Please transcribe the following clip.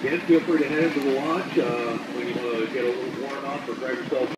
again, feel free to head into the launch when you want to get a little warm up or grab yourself